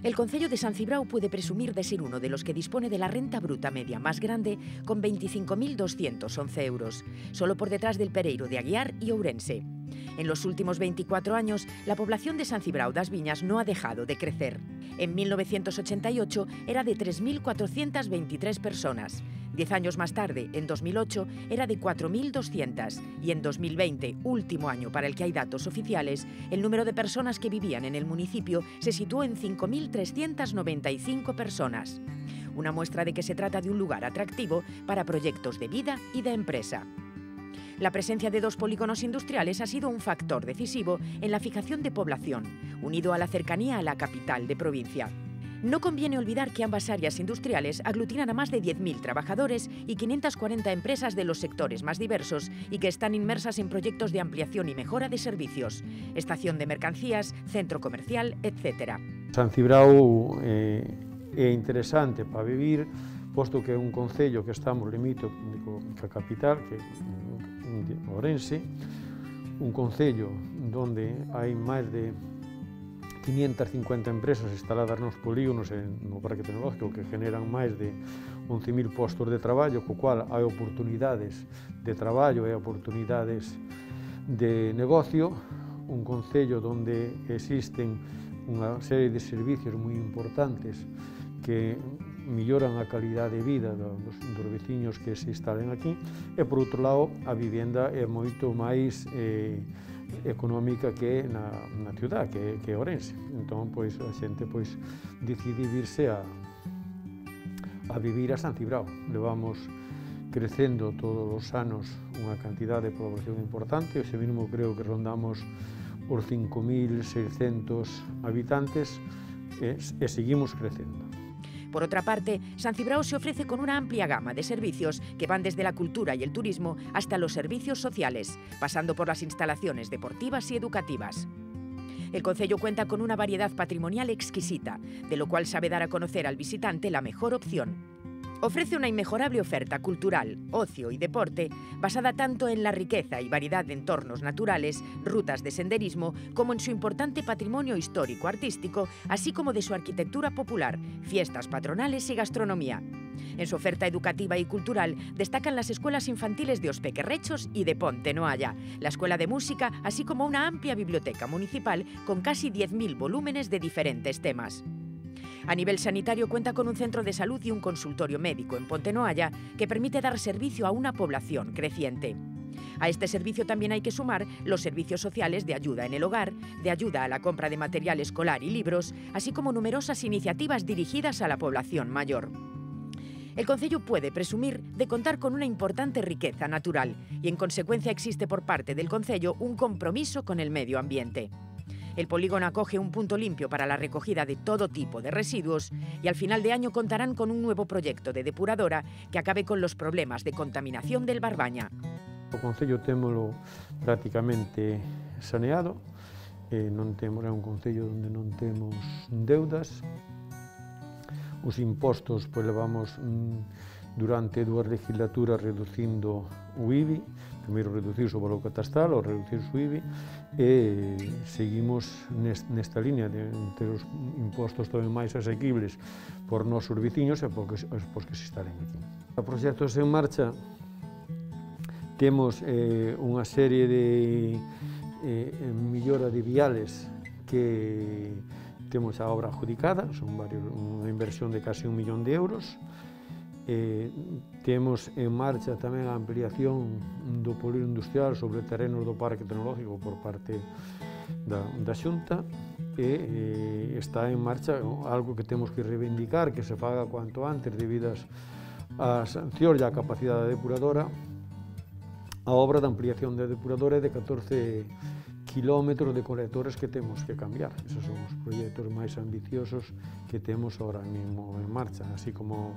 El concello de San Cibrao puede presumir de ser uno de los que dispone de la renta bruta media más grande, con 25.211 euros, solo por detrás del Pereiro de Aguiar y Ourense. En los últimos 24 años, la población de San Cibrao das Viñas no ha dejado de crecer. En 1988 era de 3.423 personas. 10 años más tarde, en 2008, era de 4.200 y en 2020, último año para el que hay datos oficiales, el número de personas que vivían en el municipio se situó en 5.395 personas. Una muestra de que se trata de un lugar atractivo para proyectos de vida y de empresa. La presencia de 2 polígonos industriales ha sido un factor decisivo en la fijación de población, unido a la cercanía a la capital de provincia. No conviene olvidar que ambas áreas industriales aglutinan a más de 10.000 trabajadores y 540 empresas de los sectores más diversos y que están inmersas en proyectos de ampliación y mejora de servicios, estación de mercancías, centro comercial, etc. San Cibrao é interesante para vivir, posto que é un concello que estamos limito ca capital, que é Ourense, un concello onde hai máis de 550 empresas instaladas nos polígonos e no parque tecnológico que generan máis de 11.000 postos de traballo, co cual hai oportunidades de traballo e oportunidades de negocio, un concello onde existen unha serie de servicios moi importantes que melloran a calidade de vida dos veciños que se instalen aquí e, por outro lado, a vivenda é moito máis económica que na ciudad, que é Ourense. Entón, pois, a xente decide virse a vivir a San Cibrao. Levamos crecendo todos os anos unha cantidade de población importante, ese mínimo creo que rondamos os 5.600 habitantes e seguimos crecendo. Por otra parte, San Cibrao se ofrece con una amplia gama de servicios que van desde la cultura y el turismo hasta los servicios sociales, pasando por las instalaciones deportivas y educativas. El concello cuenta con una variedad patrimonial exquisita, de lo cual sabe dar a conocer al visitante la mejor opción. Ofrece una inmejorable oferta cultural, ocio y deporte, basada tanto en la riqueza y variedad de entornos naturales, rutas de senderismo, como en su importante patrimonio histórico-artístico, así como de su arquitectura popular, fiestas patronales y gastronomía. En su oferta educativa y cultural destacan las escuelas infantiles de Ospequerrechos y de Ponte Noalla, la escuela de música, así como una amplia biblioteca municipal con casi 10.000 volúmenes de diferentes temas. A nivel sanitario cuenta con un centro de salud y un consultorio médico en Ponte Noalla que permite dar servicio a una población creciente. A este servicio también hay que sumar los servicios sociales de ayuda en el hogar, de ayuda a la compra de material escolar y libros, así como numerosas iniciativas dirigidas a la población mayor. El concello puede presumir de contar con una importante riqueza natural y en consecuencia existe por parte del concello un compromiso con el medio ambiente. El polígono acoge un punto limpio para la recogida de todo tipo de residuos y al final de año contarán con un nuevo proyecto de depuradora que acabe con los problemas de contaminación del Barbaña. O concello témolo prácticamente saneado, é un concello onde non temos deudas. Os impostos levamos durante 2 legislaturas reducindo o IBI, primeiro reducir o valor catastral ou reducir o IBI, e seguimos nesta línea de ter os impostos tamén máis asequibles por nosos veciños e por que se instalen aquí. A proxectos en marcha temos unha serie de mellora de viales que temos a obra adjudicada, son unha inversión de casi 1 millón de euros. Temos en marcha tamén a ampliación do polígono industrial sobre terrenos do parque tecnológico por parte da Xunta e está en marcha algo que temos que reivindicar, que se faga cuanto antes debido ás sancións e á capacidade depuradora. A obra de ampliación da depuradora é de 14 kilómetros de colectores que temos que cambiar. Esos son os proxectos máis ambiciosos que temos ahora mesmo en marcha, así como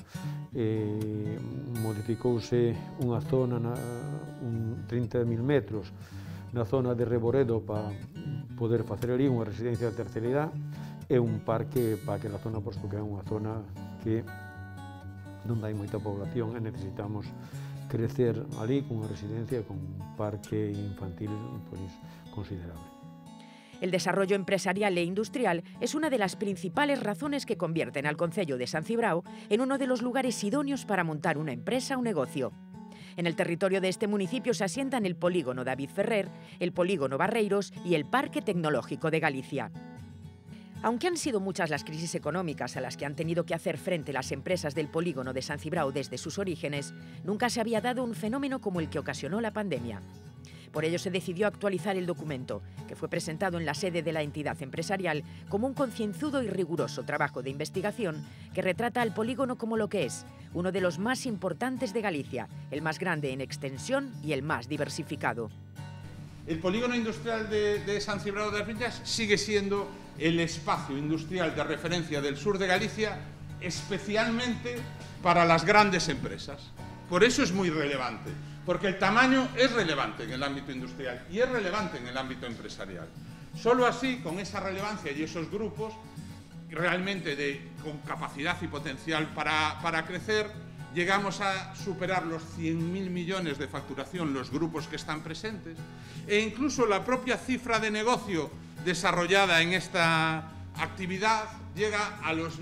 modificouse unha zona, 30.000 metros, na zona de Reboredo para poder facer ali unha residencia de terceira idade e un parque para aquela zona, posto que é unha zona que non hai moita población e necesitamos crecer ali con unha residencia e con un parque infantil considerable. El desarrollo empresarial e industrial es una de las principales razones que convierten al concello de San Cibrao en uno de los lugares idóneos para montar una empresa o negocio. En el territorio de este municipio se asientan el polígono David Ferrer, el polígono Barreiros y el Parque Tecnológico de Galicia. Aunque han sido muchas las crisis económicas a las que han tenido que hacer frente las empresas del polígono de San Cibrao desde sus orígenes, nunca se había dado un fenómeno como el que ocasionó la pandemia. Por ello se decidió actualizar el documento, que fue presentado en la sede de la entidad empresarial como un concienzudo y riguroso trabajo de investigación que retrata al polígono como lo que es, uno de los más importantes de Galicia, el más grande en extensión y el más diversificado. El polígono industrial de San Cibrao de las Viñas sigue siendo el espacio industrial de referencia del sur de Galicia, especialmente para las grandes empresas. Por eso es muy relevante, porque el tamaño es relevante en el ámbito industrial y es relevante en el ámbito empresarial. Solo así, con esa relevancia y esos grupos, realmente con capacidad y potencial para crecer, llegamos a superar los 100.000 millones de facturación los grupos que están presentes e incluso la propia cifra de negocio desarrollada en esta actividad llega a los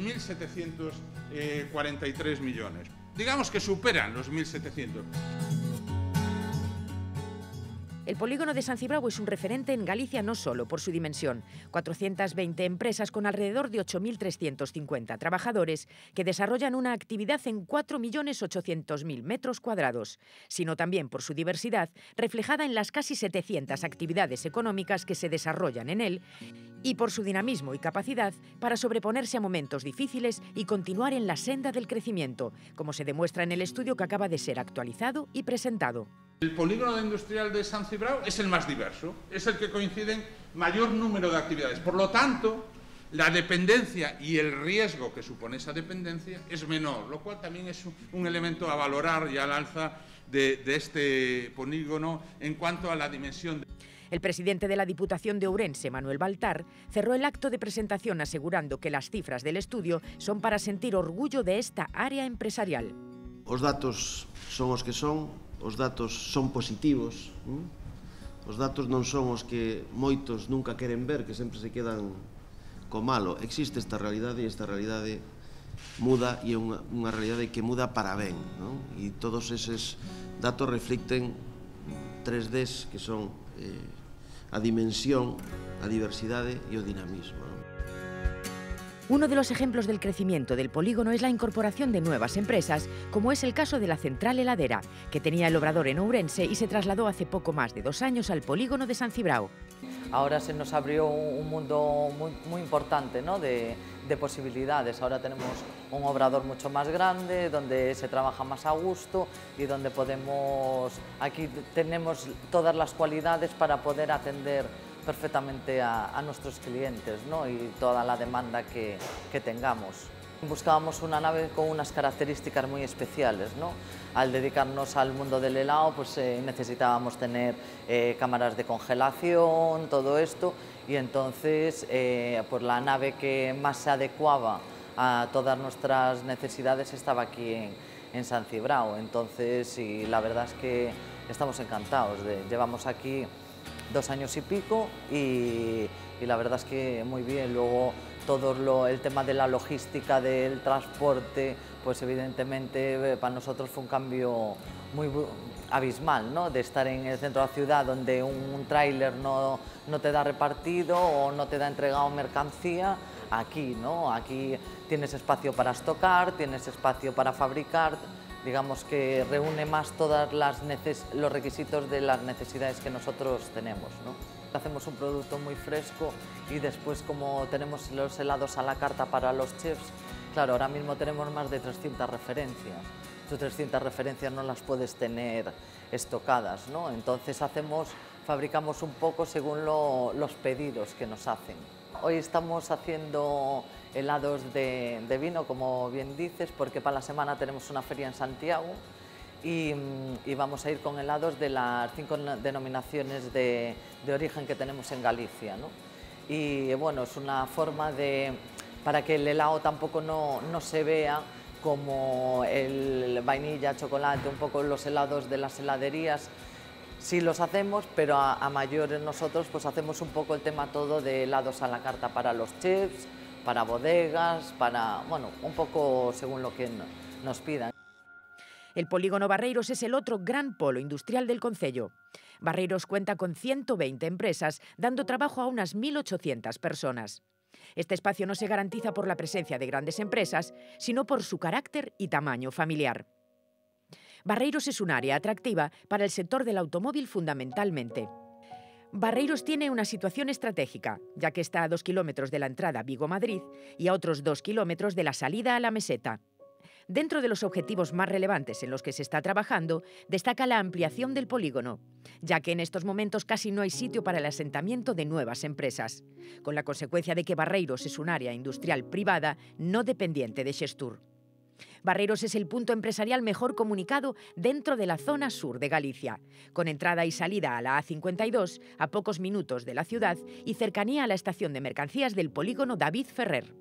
1.743 millones. Digamos que superan los 1.700. El polígono de San Cibrao es un referente en Galicia no solo por su dimensión, 420 empresas con alrededor de 8.350 trabajadores que desarrollan una actividad en 4.800.000 metros cuadrados, sino también por su diversidad reflejada en las casi 700 actividades económicas que se desarrollan en él y por su dinamismo y capacidad para sobreponerse a momentos difíciles y continuar en la senda del crecimiento, como se demuestra en el estudio que acaba de ser actualizado y presentado. El polígono industrial de San Cibrao es el más diverso, es el que coinciden mayor número de actividades. Por lo tanto, la dependencia y el riesgo que supone esa dependencia es menor, lo cual también es un elemento a valorar y al alza de este polígono en cuanto a la dimensión. El presidente de la Diputación de Ourense, Manuel Baltar, cerró el acto de presentación asegurando que las cifras del estudio son para sentir orgullo de esta área empresarial. Os datos son os que son, os datos son positivos, os datos non son os que moitos nunca queren ver, que sempre se quedan co malo. Existe esta realidade e esta realidade muda e é unha realidade que muda para ben, non? E todos eses datos reflicten 3Ds que son a dimensión, a diversidade e o dinamismo, non? Uno de los ejemplos del crecimiento del polígono es la incorporación de nuevas empresas, como es el caso de la Central Heladera, que tenía el obrador en Ourense y se trasladó hace poco más de 2 años al polígono de San Cibrao. Ahora se nos abrió un mundo muy importante, ¿no? de posibilidades. Ahora tenemos un obrador mucho más grande, donde se trabaja más a gusto y donde aquí tenemos todas las cualidades para poder atender perfectamente a nuestros clientes, ¿no? Y toda la demanda que tengamos. Buscábamos una nave con unas características muy especiales, ¿no? Al dedicarnos al mundo del helado, pues necesitábamos tener cámaras de congelación, todo esto, y entonces pues la nave que más se adecuaba a todas nuestras necesidades estaba aquí en San Cibrao. Entonces, y la verdad es que estamos encantados. Llevamos aquí 2 años y pico y la verdad es que muy bien. Luego todo el tema de la logística, del transporte, pues evidentemente para nosotros fue un cambio muy abismal, ¿no? De estar en el centro de la ciudad donde un tráiler no te da repartido o no te da entregado mercancía, aquí, ¿no? Aquí tienes espacio para estocar, tienes espacio para fabricar. Digamos que reúne más todos los requisitos de las necesidades que nosotros tenemos, ¿no? Hacemos un producto muy fresco y después, como tenemos los helados a la carta para los chefs, claro, ahora mismo tenemos más de 300 referencias. Tus 300 referencias no las puedes tener estocadas, ¿no? Entonces fabricamos un poco según los pedidos que nos hacen. Hoy estamos haciendo helados de vino, como bien dices, porque para la semana tenemos una feria en Santiago y vamos a ir con helados de las 5 denominaciones de origen que tenemos en Galicia, ¿no? Y bueno, es una forma para que el helado tampoco no se vea como el vainilla, chocolate, un poco los helados de las heladerías, Sí los hacemos, pero a mayores nosotros pues hacemos un poco el tema todo de helados a la carta para los chefs, para bodegas, para, bueno, un poco según lo que nos pidan. El polígono Barreiros es el otro gran polo industrial del concello. Barreiros cuenta con 120 empresas, dando trabajo a unas 1.800 personas. Este espacio no se garantiza por la presencia de grandes empresas, sino por su carácter y tamaño familiar. Barreiros es un área atractiva para el sector del automóvil fundamentalmente. Barreiros tiene una situación estratégica, ya que está a 2 kilómetros de la entrada Vigo-Madrid y a otros 2 kilómetros de la salida a la meseta. Dentro de los objetivos más relevantes en los que se está trabajando, destaca la ampliación del polígono, ya que en estos momentos casi no hay sitio para el asentamiento de nuevas empresas, con la consecuencia de que Barreiros es un área industrial privada no dependiente de Xestur. Barreiros es el punto empresarial mejor comunicado dentro de la zona sur de Galicia, con entrada y salida a la A52 a pocos minutos de la ciudad y cercanía a la estación de mercancías del polígono David Ferrer.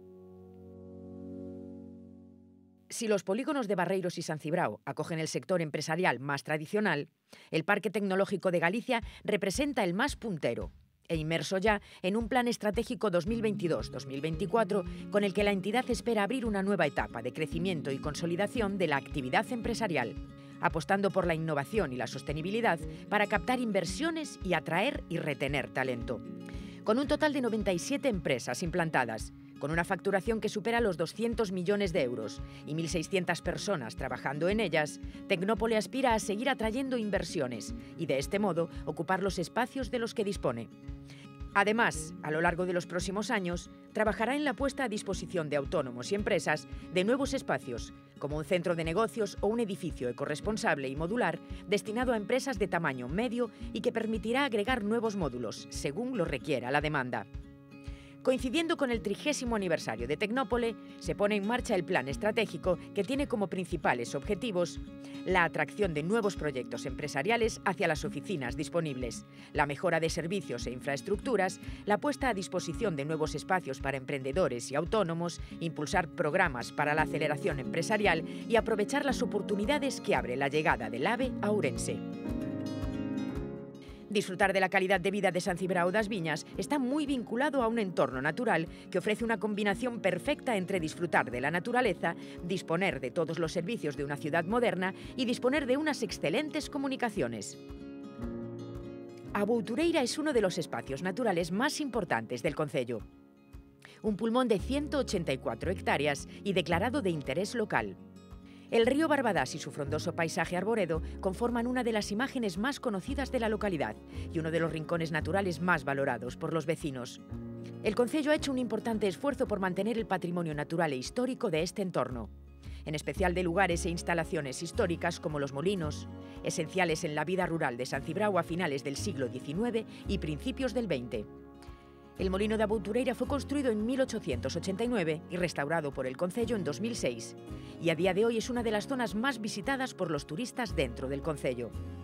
Si los polígonos de Barreiros y San Cibrao acogen el sector empresarial más tradicional, el Parque Tecnológico de Galicia representa el más puntero e inmerso ya en un plan estratégico 2022-2024 con el que la entidad espera abrir una nueva etapa de crecimiento y consolidación de la actividad empresarial, apostando por la innovación y la sostenibilidad para captar inversiones y atraer y retener talento. Con un total de 97 empresas implantadas, con una facturación que supera los 200 millones de euros y 1.600 personas trabajando en ellas, Tecnópole aspira a seguir atrayendo inversiones y, de este modo, ocupar los espacios de los que dispone. Además, a lo largo de los próximos años, trabajará en la puesta a disposición de autónomos y empresas de nuevos espacios, como un centro de negocios o un edificio ecorresponsable y modular destinado a empresas de tamaño medio y que permitirá agregar nuevos módulos, según lo requiera la demanda. Coincidiendo con el 30º aniversario de Tecnópole, se pone en marcha el plan estratégico que tiene como principales objetivos la atracción de nuevos proyectos empresariales hacia las oficinas disponibles, la mejora de servicios e infraestructuras, la puesta a disposición de nuevos espacios para emprendedores y autónomos, impulsar programas para la aceleración empresarial y aprovechar las oportunidades que abre la llegada del AVE a Ourense. Disfrutar de la calidad de vida de San Cibrao das Viñas está muy vinculado a un entorno natural que ofrece una combinación perfecta entre disfrutar de la naturaleza, disponer de todos los servicios de una ciudad moderna y disponer de unas excelentes comunicaciones. A Boutureira es uno de los espacios naturales más importantes del concello. Un pulmón de 184 hectáreas y declarado de interés local. El río Barbadás y su frondoso paisaje arboredo conforman una de las imágenes más conocidas de la localidad y uno de los rincones naturales más valorados por los vecinos. El concello ha hecho un importante esfuerzo por mantener el patrimonio natural e histórico de este entorno, en especial de lugares e instalaciones históricas como los molinos, esenciales en la vida rural de San Cibrao a finales del siglo XIX y principios del XX. El molino de Boutureira fue construido en 1889 y restaurado por el concello en 2006, y a día de hoy es una de las zonas más visitadas por los turistas dentro del concello.